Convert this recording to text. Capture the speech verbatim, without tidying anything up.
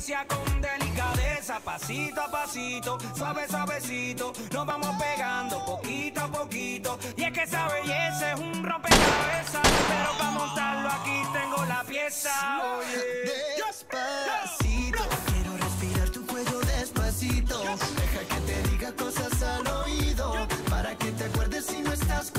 elegancia con delicadeza, pasito a pasito, suave suavecito, nos vamos pegando poquito a poquito. Y es que esa belleza es un rompecabezas, pero para montarlo aquí tengo la pieza. Oye, despacito, quiero respirar tu cuello despacito. Deja que te diga cosas al oído, para que te acuerdes si no estás conmigo.